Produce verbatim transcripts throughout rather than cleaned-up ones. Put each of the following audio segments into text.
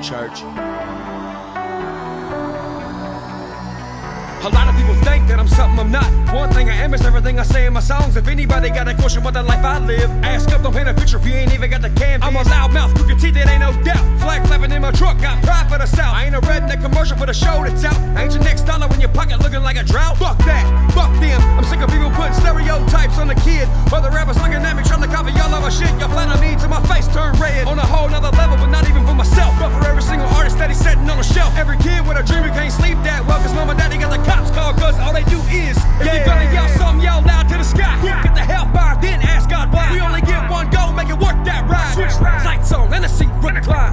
church. A lot of people think that I'm something I'm not. One thing I am is everything I say in my songs. If anybody got a question about the life I live, ask up, don't paint a picture if you ain't even got the canvas. I'm a loudmouth, crooked teeth, it ain't no doubt. Flag flapping in my truck, got pride for the South. I ain't a redneck commercial for the show that's out. Ain't your next dollar in your pocket looking like a drought. Fuck that, fuck them. I'm sick of people putting stereotypes on the kid. Other rappers looking at me trying to copy all of my shit. Y'all flatter me till my face turn red. On a whole nother level, but not even for myself. But for every single artist that he's setting on a shelf. Every kid with a dream who can't sleep that well, cause mom and daddy got the cops called, cause all they do is, if yeah. you're gonna yell something, yell loud to the sky. Yeah. Get the hellfire, then ask God why. We only get one go, make it work that ride. Switch lights on, and the seat recline.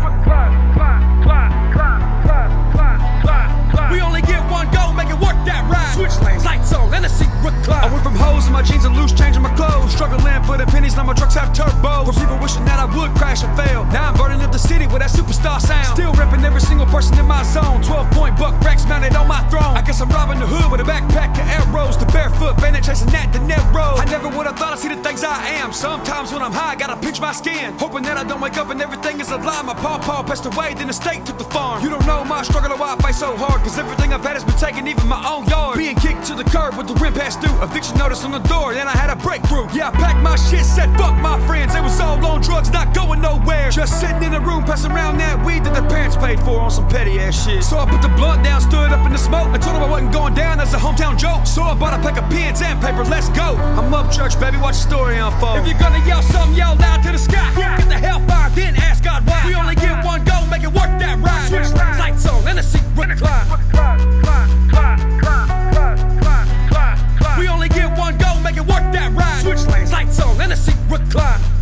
We only get one go, make it work that ride. Switch lanes, lights on, and the seat recline. I went from hoes in my jeans and loose change in my clothes. Struggling for the pennies, now my trucks have turbos. For people wishing that I would crash and fail. Now I'm burning up the city with that superstar sound. Still ripping every single person in my zone. twelve point buck racks mounted on my throne. I guess I'm robbing the hood with a backpack to arrows. The barefoot bandit chasing that De Niro. I never would have thought I'd see the things I am. Sometimes when I'm high, I gotta pinch my skin, hoping that I don't wake up and everything is a lie. My pawpaw passed away, then the state took the farm. You don't know my struggle or why I fight so hard, cause everything I've had has been taken, even my own yard. Being kicked to the curb with the rim passed through. Eviction notice on the door, then I had a breakthrough. Yeah, I packed my shit, said fuck my friends. They was all on drugs, not going nowhere. Just sitting in a room, passing around that weed that their parents paid for on some petty ass shit. So I put the blunt down, stood up in the smoke, and told them I wasn't going down, that's a hometown joke. So I bought a pack of pens and paper, let's go. I'm up church, baby, watch the story unfold. If you're gonna yell something, yell loud to the sky. Yeah. Get the hellfire, then ask God why. We only get one go, make it work that ride. Switch lights on, and the seat recline. We only get one go, make it work that ride. Switch lanes, lights on, and the seat recline.